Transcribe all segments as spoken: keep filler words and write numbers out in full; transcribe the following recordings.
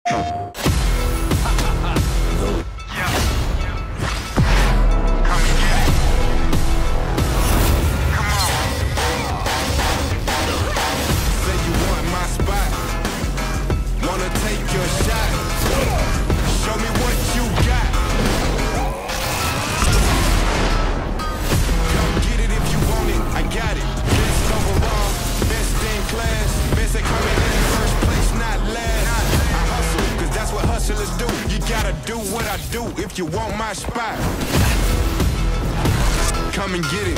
Do what I do if you want my spot. Come and get it.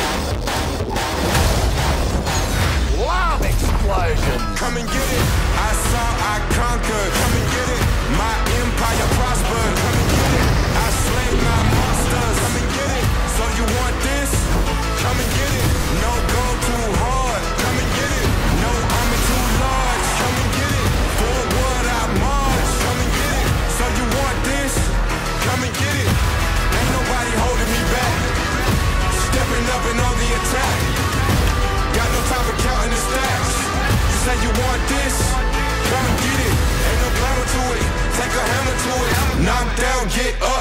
Loud explosion. Come and get it. I saw, I conquered. Come and get it. My empire prospered. Come and get it. I slay my monsters. Come and get it. So you want this? Come and get it. No go too hard. Come and get it. No army too large. Come and get it. Forward I march. Come and get it. So you want this? Come and get it. Ain't nobody holding me back. Stepping up and on the attack. Got no time for counting the stacks. You say you want this? Come and get it. Ain't no glamour to it. Take a hammer to it. Knock down, get up.